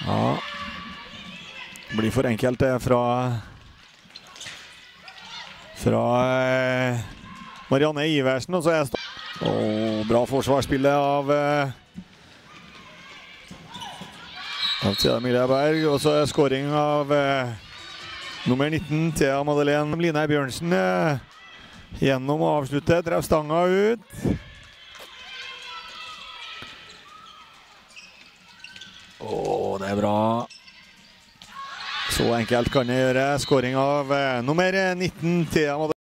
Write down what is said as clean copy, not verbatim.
Ja. Det blir for enkelt det fra Marianne Iversen, og så er bra forsvarsspillet av Thea Emilie Berg, og så er scoring av nummer 19 Thea Madeleine Line Bjørnsen gjennom å avslutte, treff stanga ut. Det er bra. Så enkelt kan jeg gjøre. Scoring av nummer 19 Thea Madeleine.